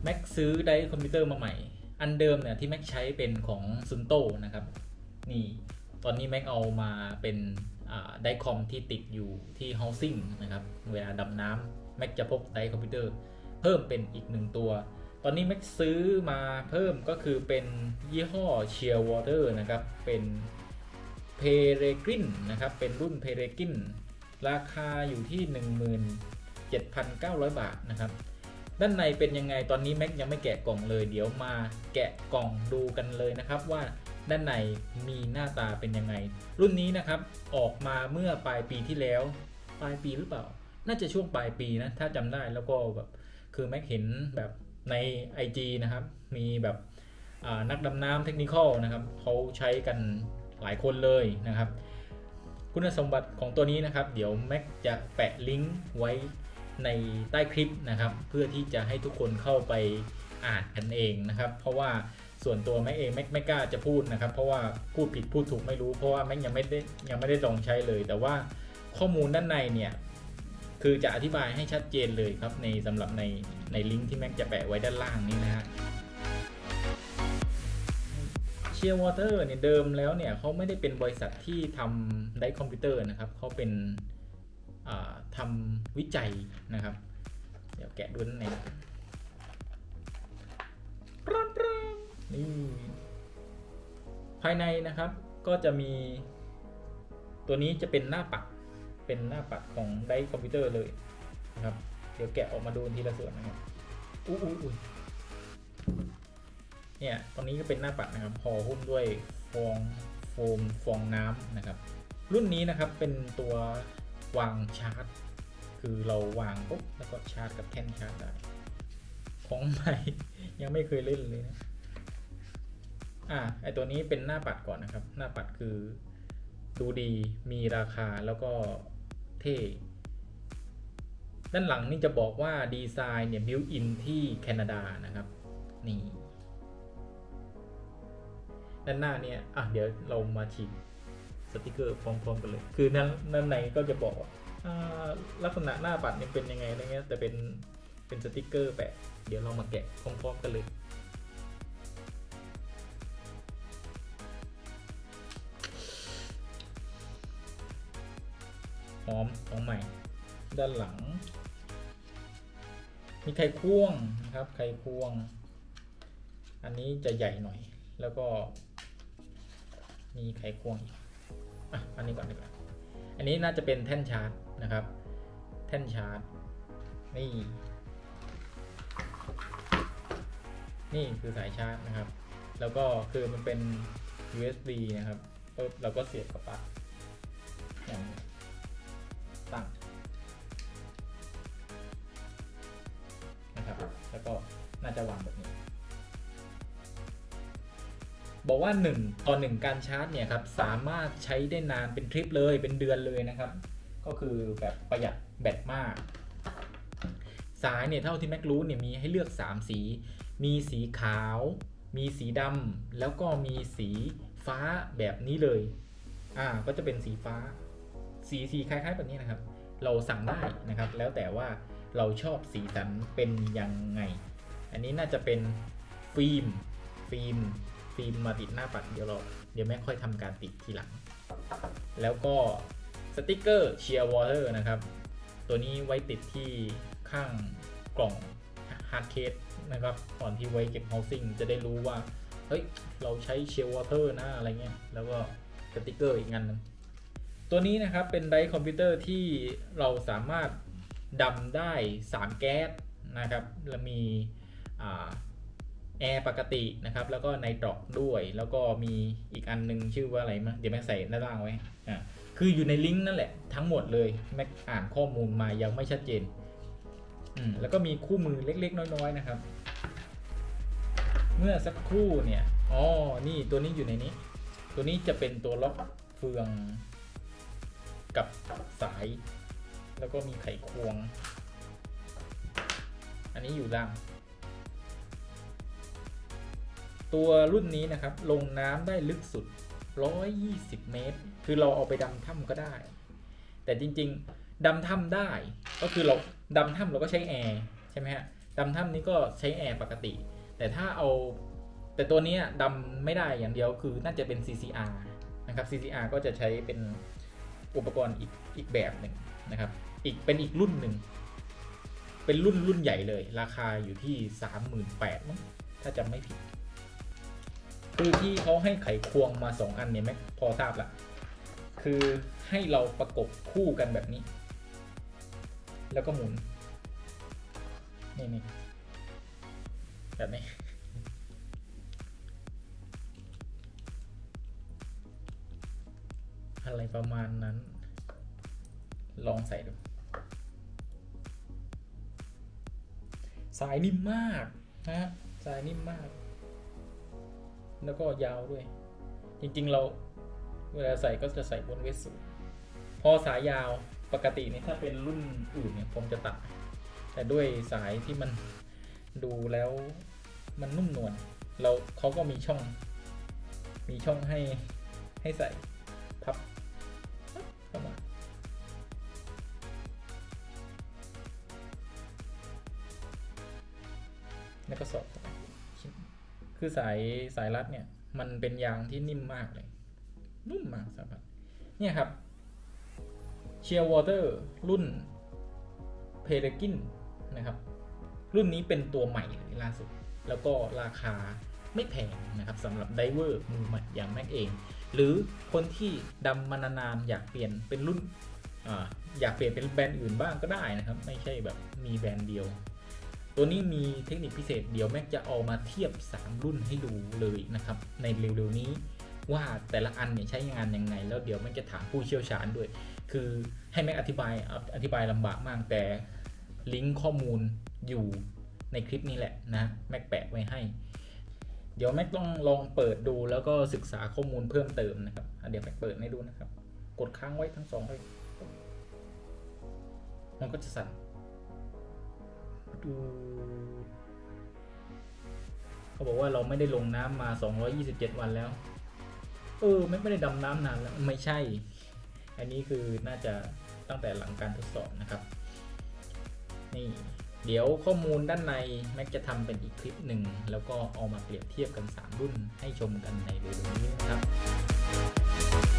แม็กซื้อไดคอมพิวเตอร์มาใหม่อันเดิมเนี่ยที่แม็กใช้เป็นของซุนโตนะครับนี่ตอนนี้แม็กเอามาเป็นไดคอมที่ติดอยู่ที่ housing นะครับเวลาดำน้ำแม็กจะพกไดคอมพิวเตอร์เพิ่มเป็นอีก1ตัวตอนนี้แม็กซื้อมาเพิ่มก็คือเป็นยี่ห้อ Shearwater นะครับเป็นเพเรกินนะครับเป็นรุ่นเพเรกินราคาอยู่ที่ 17,900 บาทนะครับด้านในเป็นยังไงตอนนี้แม็กยังไม่แกะกล่องเลยเดี๋ยวมาแกะกล่องดูกันเลยนะครับว่าด้านในมีหน้าตาเป็นยังไงรุ่นนี้นะครับออกมาเมื่อปลายปีที่แล้วปลายปีหรือเปล่าน่าจะช่วงปลายปีนะถ้าจำได้แล้วก็แบบคือแม็กเห็นแบบใน IG นะครับมีแบบนักดำน้ำเทคนิคอลนะครับเขาใช้กันหลายคนเลยนะครับคุณสมบัติของตัวนี้นะครับเดี๋ยวแม็กจะแปะลิงก์ไว้ในใต้คลิปนะครับเพื่อที่จะให้ทุกคนเข้าไปอ่านกันเองนะครับเพราะว่าส่วนตัวแม็กเองแม็กไม่กล้าจะพูดนะครับเพราะว่าพูดผิดพูดถูกไม่รู้เพราะว่าแม็กยังไม่ได้ลองใช้เลยแต่ว่าข้อมูลด้านในเนี่ยคือจะอธิบายให้ชัดเจนเลยครับในสำหรับในลิงก์ที่แม็กจะแปะไว้ด้านล่างนี้นะฮะShearwater เนี่ยเดิมแล้วเนี่ยเขาไม่ได้เป็นบริษัทที่ทำไดคอมพิวเตอร์นะครับเขาเป็นทำวิจัยนะครับเดี๋ยวแกะดูนั่นเองนี่ภายในนะครับก็จะมีตัวนี้จะเป็นหน้าปัดของไดคอมพิวเตอร์เลยนะครับเดี๋ยวแกะออกมาดูทีละส่วนนะครับอุ้ยเนี่ยตรงนี้ก็เป็นหน้าปัดนะครับห่อหุ้มด้วยฟองน้ำนะครับรุ่นนี้นะครับเป็นตัววางชาร์จคือเราวางปุ๊บแล้วก็ชาร์จกับแท่นชาร์จได้ของใหม่ยังไม่เคยเล่นเลยนะไอตัวนี้เป็นหน้าปัดก่อนนะครับหน้าปัดคือดูดีมีราคาแล้วก็เท่ด้านหลังนี่จะบอกว่าดีไซน์เนี่ยบิวอินที่แคนาดานะครับนี่ด้านหน้าเนี่ยเดี๋ยวเรามาฉีกสติกเกอร์พร้อมๆกันเลยคือด้านในก็จะบอกลักษณะหน้าปัดเนี่ยเป็นยังไงอะไรเงี้ยแต่เป็นสติกเกอร์แปะเดี๋ยวเรามาแกะพร้อมๆกันเลยหอมของใหม่ด้านหลังมีไขควงนะครับไขควงอันนี้จะใหญ่หน่อยแล้วก็มีไขควงอีกอันนี้ก่อนดีกว่าอันนี้น่าจะเป็นแท่นชาร์จนะครับแท่นชาร์จนี่คือสายชาร์จนะครับแล้วก็คือมันเป็น USB นะครับเราก็เสียบกับปลั๊กอย่างตั้งนะครับแล้วก็น่าจะวางแบบนี้บอกว่า1 ต่อ 1การชาร์จเนี่ยครับสามารถใช้ได้นานเป็นทริปเลยเป็นเดือนเลยนะครับก็คือแบบประหยัดแบตมากสายเนี่ยเท่าที่แม็กรู้เนี่ยมีให้เลือก3สีมีสีขาวมีสีดำแล้วก็มีสีฟ้าแบบนี้เลยก็จะเป็นสีฟ้าสีคล้ายๆแบบนี้นะครับเราสั่งได้นะครับแล้วแต่ว่าเราชอบสีสันเป็นยังไงอันนี้น่าจะเป็นฟิล์มมาติดหน้าปัดเดี๋ยวแม่ค่อยทำการติดทีหลังแล้วก็สติกเกอร์ Shearwater นะครับตัวนี้ไว้ติดที่ข้างกล่องฮาร์ดเคสนะครับก่อนที่ไว้เก็บ housing จะได้รู้ว่าเฮ้ยเราใช้ Shearwater นะอะไรเงี้ยแล้วก็สติกเกอร์อีกงานนึงตัวนี้นะครับเป็นไดคอมพิวเตอร์ที่เราสามารถดำได้3แก๊สนะครับและมีแอร์ปกตินะครับแล้วก็ไนโตรด้วยแล้วก็มีอีกอันนึงชื่อว่าอะไรมั้ยเดี๋ยวแม็กใส่ด้านล่างไว้คืออยู่ในลิงก์นั่นแหละทั้งหมดเลยแม็กอ่านข้อมูลมายังไม่ชัดเจนแล้วก็มีคู่มือเล็กๆน้อยๆนะครับเมื่อสักครู่เนี่ยนี่ตัวนี้อยู่ในนี้ตัวนี้จะเป็นตัวล็อกเฟืองกับสายแล้วก็มีไขควงอันนี้อยู่ล่างตัวรุ่นนี้นะครับลงน้ำได้ลึกสุด120 เมตรคือเราเอาไปดำถ้ำก็ได้แต่จริงๆดำถ้ำได้ก็คือเราดำถ้ำเราก็ใช้แอร์ใช่ไหมฮะดำถ้ำนี้ก็ใช้แอร์ปกติแต่ถ้าเอาแต่ตัวนี้ดำไม่ได้อย่างเดียวคือน่าจะเป็น CCR นะครับ CCR ก็จะใช้เป็นอุปกรณ์อีกแบบหนึ่งนะครับเป็นอีกรุ่นหนึ่งเป็นรุ่นใหญ่เลยราคาอยู่ที่ 38,000 มั้งถ้าจำไม่ผิดคือที่เขาให้ไขควงมา2 อันเนี่ยแม็กพอทราบละคือให้เราประกบคู่กันแบบนี้แล้วก็หมุนนี่แบบนี้อะไรประมาณนั้นลองใส่ดูสายนิ่มมากนะสายนิ่มมากแล้วก็ยาวด้วยจริงๆเราเวลาใส่ก็จะใส่บนเวสสูทพอสายยาวปกตินี่ถ้าเป็นรุ่นอื่นเนี่ยผมจะตัดแต่ด้วยสายที่มันดูแล้วมันนุ่มนวลเขาก็มีช่องให้ใส่พับเข้ามาแล้วก็สอดคือสายรัดเนี่ยมันเป็นยางที่นิ่มมากเลยนุ่มมากสำหรับเนี่ยครับเชียร์วอเตอร์รุ่นเพลกินนะครับรุ่นนี้เป็นตัวใหม่เลยล่าสุดแล้วก็ราคาไม่แพงนะครับสำหรับไดเวอร์มือใหม่อย่างแม็กเองหรือคนที่ดำมานานๆอยากเปลี่ยนเป็นรุ่นอยากเปลี่ยนเป็นแบรนด์อื่นบ้างก็ได้นะครับไม่ใช่แบบมีแบรนด์เดียวตัวนี้มีเทคนิคพิเศษเดี๋ยวแม็กจะเอามาเทียบ3รุ่นให้ดูเลยนะครับในเร็วๆนี้ว่าแต่ละอันเนี่ยใช้งานยังไงแล้วเดี๋ยวแม็กจะถามผู้เชี่ยวชาญด้วยคือให้แม็กอธิบายลำบากมากแต่ลิงก์ข้อมูลอยู่ในคลิปนี้แหละนะแม็กแปะไว้ให้เดี๋ยวแม็กต้องลองเปิดดูแล้วก็ศึกษาข้อมูลเพิ่มเติมนะครับเดี๋ยวแม็กเปิดให้ดูนะครับกดค้างไว้ทั้ง2เลยมันก็จะสั่นดูเขาบอกว่าเราไม่ได้ลงน้ำมา227 วันแล้วไม่ได้ดำน้ำนานแล้วไม่ใช่อันนี้คือน่าจะตั้งแต่หลังการทดสอบนะครับนี่เดี๋ยวข้อมูลด้านในแม็กจะทำเป็นอีกคลิปหนึ่งแล้วก็เอามาเปรียบเทียบกัน3รุ่นให้ชมกันในเร็วๆนี้นะครับ